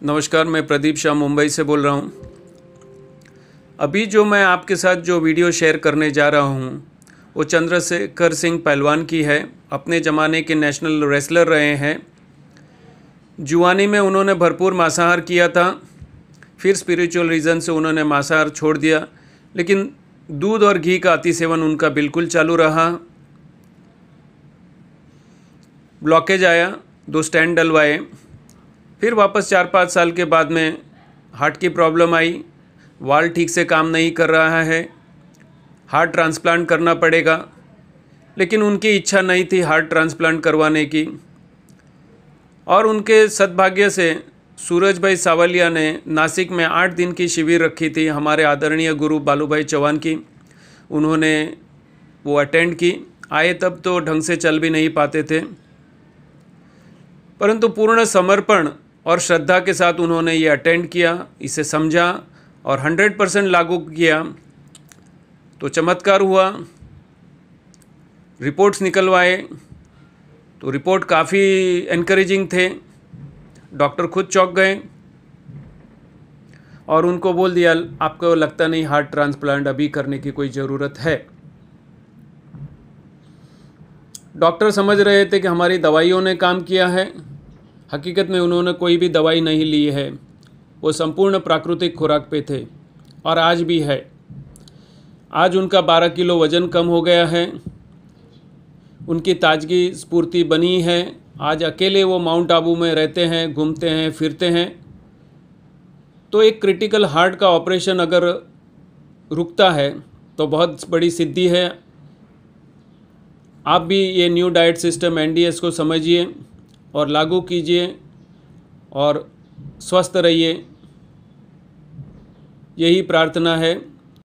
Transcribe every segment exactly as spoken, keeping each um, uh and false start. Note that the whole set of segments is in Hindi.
नमस्कार, मैं प्रदीप शाह मुंबई से बोल रहा हूँ। अभी जो मैं आपके साथ जो वीडियो शेयर करने जा रहा हूँ वो चंद्रशेखर सिंह पहलवान की है। अपने ज़माने के नेशनल रेसलर रहे हैं। जुआनी में उन्होंने भरपूर मांसाहार किया था, फिर स्पिरिचुअल रीज़न से उन्होंने मांसाहार छोड़ दिया, लेकिन दूध और घी का अति सेवन उनका बिल्कुल चालू रहा। ब्लॉकेज आया, दो स्टैंड डलवाए, फिर वापस चार पाँच साल के बाद में हार्ट की प्रॉब्लम आई, वाल्व ठीक से काम नहीं कर रहा है, हार्ट ट्रांसप्लांट करना पड़ेगा। लेकिन उनकी इच्छा नहीं थी हार्ट ट्रांसप्लांट करवाने की, और उनके सद्भाग्य से सूरज भाई सावलिया ने नासिक में आठ दिन की शिविर रखी थी हमारे आदरणीय गुरु बालूभाई चौहान की। उन्होंने वो अटेंड की। आए तब तो ढंग से चल भी नहीं पाते थे, परंतु पूर्ण समर्पण और श्रद्धा के साथ उन्होंने ये अटेंड किया, इसे समझा और हंड्रेड परसेंट लागू किया तो चमत्कार हुआ। रिपोर्ट्स निकलवाए तो रिपोर्ट काफ़ी एनकरेजिंग थे। डॉक्टर खुद चौंक गए और उनको बोल दिया, आपको लगता नहीं हार्ट ट्रांसप्लांट अभी करने की कोई ज़रूरत है। डॉक्टर समझ रहे थे कि हमारी दवाइयों ने काम किया है। हकीकत में उन्होंने कोई भी दवाई नहीं ली है, वो संपूर्ण प्राकृतिक खुराक पे थे और आज भी है। आज उनका बारह किलो वज़न कम हो गया है, उनकी ताजगी स्फूर्ति बनी है। आज अकेले वो माउंट आबू में रहते हैं, घूमते हैं, फिरते हैं। तो एक क्रिटिकल हार्ट का ऑपरेशन अगर रुकता है तो बहुत बड़ी सिद्धि है। आप भी ये new diet system N D S को समझिए और लागू कीजिए और स्वस्थ रहिए, यही प्रार्थना है।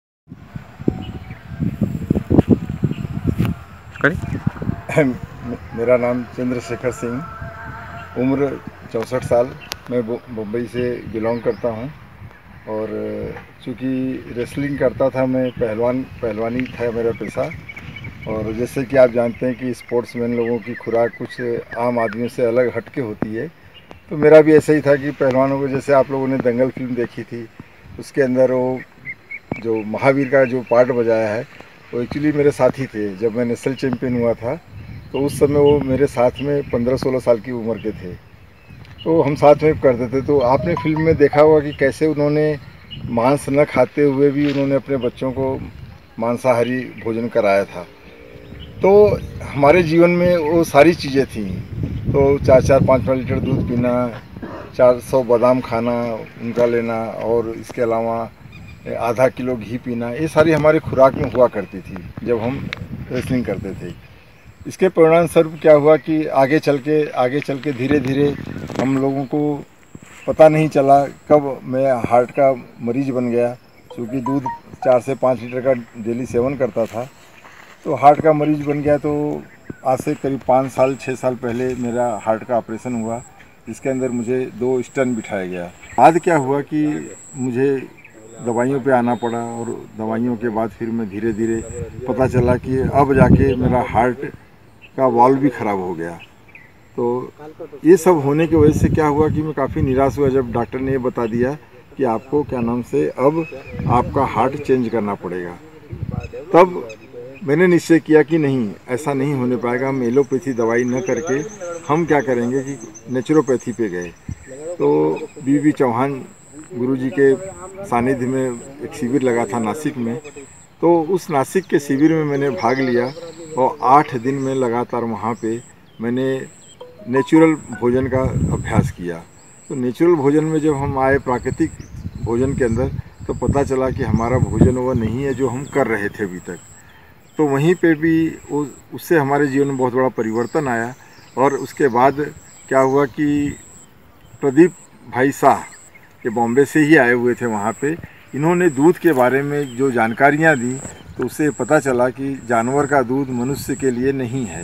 मेरा नाम चंद्रशेखर सिंह, उम्र चौंसठ साल। मैं मुंबई से बिलोंग करता हूं और चूँकि रेसलिंग करता था, मैं पहलवान पहलवानी था मेरा पेशा। और जैसे कि आप जानते हैं कि स्पोर्ट्समैन लोगों की खुराक कुछ आम आदमियों से अलग हटके होती है, तो मेरा भी ऐसा ही था कि पहलवानों को, जैसे आप लोगों ने दंगल फिल्म देखी थी, उसके अंदर वो जो महावीर का जो पार्ट बजाया है वो एक्चुअली मेरे साथी थे। जब मैं नेशनल चैम्पियन हुआ था तो उस समय वो मेरे साथ में पंद्रह सोलह साल की उम्र के थे, तो हम साथ में करते थे। तो आपने फिल्म में देखा होगा कि कैसे उन्होंने मांस न खाते हुए भी उन्होंने अपने बच्चों को मांसाहारी भोजन कराया था। तो हमारे जीवन में वो सारी चीज़ें थी। तो चार चार पाँच पाँच लीटर दूध पीना, चार सौ बादाम खाना उनका लेना, और इसके अलावा आधा किलो घी पीना, ये सारी हमारी खुराक में हुआ करती थी जब हम रेसलिंग करते थे। इसके परिणाम स्वरूप क्या हुआ कि आगे चल के आगे चल के धीरे धीरे हम लोगों को पता नहीं चला कब मैं हार्ट का मरीज़ बन गया। क्योंकि दूध चार से पाँच लीटर का डेली सेवन करता था, तो हार्ट का मरीज़ बन गया। तो आज से करीब पाँच साल छः साल पहले मेरा हार्ट का ऑपरेशन हुआ, जिसके अंदर मुझे दो स्टेंट बिठाया गया। बाद क्या हुआ कि मुझे दवाइयों पे आना पड़ा, और दवाइयों के बाद फिर मैं धीरे धीरे पता चला कि अब जाके मेरा हार्ट का वाल्व भी ख़राब हो गया। तो ये सब होने की वजह से क्या हुआ कि मैं काफ़ी निराश हुआ जब डॉक्टर ने ये बता दिया कि आपको क्या नाम से अब आपका हार्ट चेंज करना पड़ेगा। तब मैंने निश्चय किया कि नहीं, ऐसा नहीं होने पाएगा। हम एलोपैथी दवाई न करके हम क्या करेंगे कि नेचुरोपैथी पे गए। तो बी बी चौहान गुरुजी के सानिध्य में एक शिविर लगा था नासिक में, तो उस नासिक के शिविर में मैंने भाग लिया और आठ दिन में लगातार वहाँ पे मैंने नेचुरल भोजन का अभ्यास किया। तो नेचुरल भोजन में जब हम आए प्राकृतिक भोजन के अंदर, तो पता चला कि हमारा भोजन वो नहीं है जो हम कर रहे थे अभी तक। तो वहीं पे भी उससे हमारे जीवन में बहुत बड़ा परिवर्तन आया। और उसके बाद क्या हुआ कि प्रदीप भाई शाह ये बॉम्बे से ही आए हुए थे वहाँ पे, इन्होंने दूध के बारे में जो जानकारियाँ दी, तो उससे पता चला कि जानवर का दूध मनुष्य के लिए नहीं है।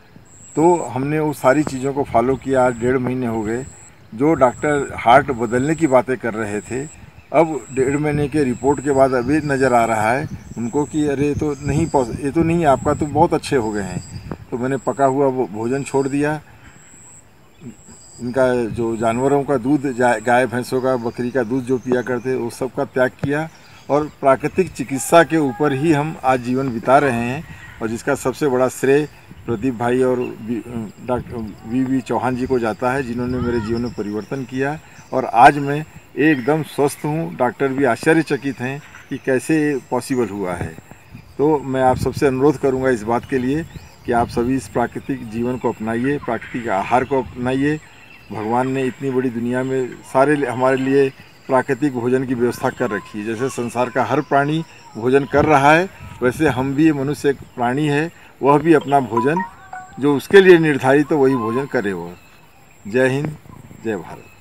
तो हमने वो सारी चीज़ों को फॉलो किया। आज डेढ़ महीने हो गए। जो डॉक्टर हार्ट बदलने की बातें कर रहे थे, अब डेढ़ महीने के रिपोर्ट के बाद अभी नज़र आ रहा है उनको कि अरे ये तो नहीं ये तो नहीं, आपका तो बहुत अच्छे हो गए हैं। तो मैंने पका हुआ भोजन छोड़ दिया, इनका जो जानवरों का दूध, गाय भैंसों का, बकरी का दूध जो पिया करते वो सब का त्याग किया और प्राकृतिक चिकित्सा के ऊपर ही हम आज जीवन बिता रहे हैं। और जिसका सबसे बड़ा श्रेय प्रदीप भाई और doctor V V Chauhan ji को जाता है, जिन्होंने मेरे जीवन में परिवर्तन किया और आज मैं एकदम स्वस्थ हूँ। डॉक्टर भी आश्चर्यचकित हैं कि कैसे पॉसिबल हुआ है। तो मैं आप सबसे अनुरोध करूँगा इस बात के लिए कि आप सभी इस प्राकृतिक जीवन को अपनाइए, प्राकृतिक आहार को अपनाइए। भगवान ने इतनी बड़ी दुनिया में सारे हमारे लिए प्राकृतिक भोजन की व्यवस्था कर रखी है। जैसे संसार का हर प्राणी भोजन कर रहा है, वैसे हम भी, मनुष्य एक प्राणी है, वह भी अपना भोजन जो उसके लिए निर्धारित है वही भोजन करे। वो जय हिंद, जय भारत।